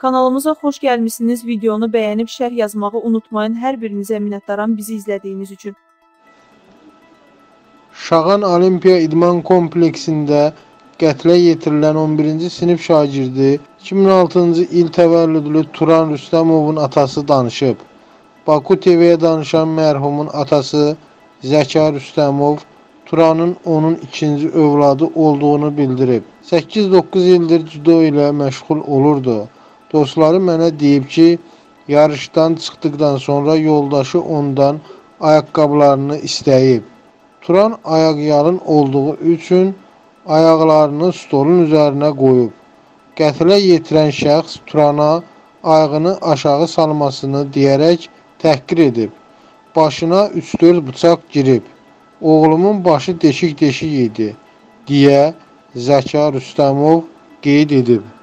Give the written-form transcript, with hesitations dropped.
Kanalımıza xoş gəlmişsiniz. Videonu bəyənib şərh yazmağı unutmayın. Hər birinizə minnətdaram bizi izlədiyiniz üçün. Şağan Olimpiya İdman Kompleksində qətlə yetirilən 11-ci sinif şagirdi 2006-cı il təvəllüdlü Turan Rüstəmovun atası danışıb. Baku TV-yə danışan mərhumun atası Zəka Rüstəmov, Turanın onun ikinci övladı olduğunu bildirib. 8-9 ildir judo ilə məşğul olurdu. Dostları mənə deyib ki, yarışdan çıxdıqdan sonra yoldaşı ondan ayaqqabılarını istəyib. Turan ayaqyalın olduğu üçün ayaqlarını stolun üzərinə qoyub. Qətlə yetirən şəxs Turana ayağını aşağı salmasını deyərək təhqir edib. Başına 3-4 bıçaq girib. Oğlumun başı deşik-deşik idi, deyə Zəka Rüstəmov qeyd edib.